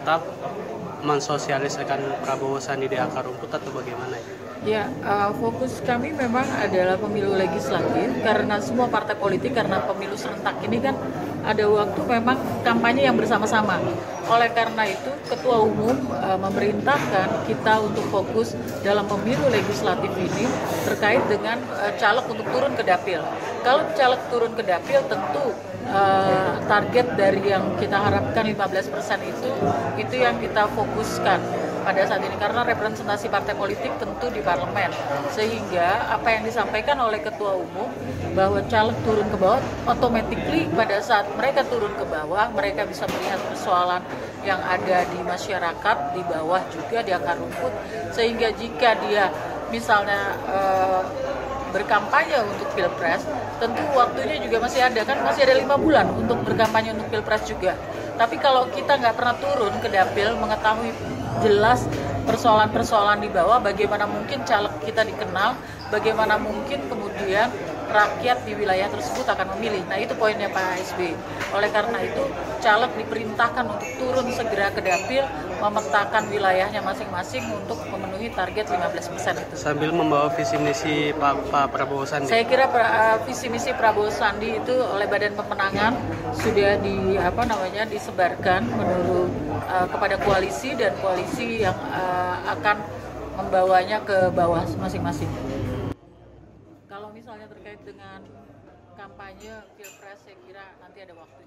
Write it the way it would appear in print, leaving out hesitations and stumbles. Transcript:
tetap mensosialisasikan Prabowo Sandi di akar rumput atau bagaimana ya? Ya, fokus kami memang adalah pemilu legislatif karena semua partai politik karena pemilu serentak ini kan ada waktu memang kampanye yang bersama-sama. Oleh karena itu, Ketua Umum memerintahkan kita untuk fokus dalam pemilu legislatif ini terkait dengan caleg untuk turun ke dapil. Kalau caleg turun ke dapil tentu target dari yang kita harapkan 15% itu yang kita fokuskan pada saat ini karena representasi partai politik tentu di parlemen, sehingga apa yang disampaikan oleh Ketua Umum bahwa caleg turun ke bawah automatically pada saat mereka turun ke bawah mereka bisa melihat persoalan yang ada di masyarakat di bawah juga di akar rumput, sehingga jika dia misalnya berkampanye untuk pilpres, tentu waktunya juga masih ada 5 bulan untuk berkampanye untuk pilpres juga. Tapi kalau kita nggak pernah turun ke dapil mengetahui jelas persoalan-persoalan di bawah, bagaimana mungkin caleg kita dikenal, bagaimana mungkin kemudian rakyat di wilayah tersebut akan memilih. Nah, itu poinnya Pak SB. Oleh karena itu, caleg diperintahkan untuk turun segera ke dapil, memetakan wilayahnya masing-masing untuk memenuhi target 15% itu. Sambil membawa visi misi Pak Prabowo Sandi. Saya kira visi misi Prabowo Sandi itu oleh Badan Pemenangan sudah disebarkan menurut kepada koalisi dan koalisi yang akan membawanya ke bawah masing-masing. Kalau misalnya terkait dengan kampanye pilpres, saya kira nanti ada waktu.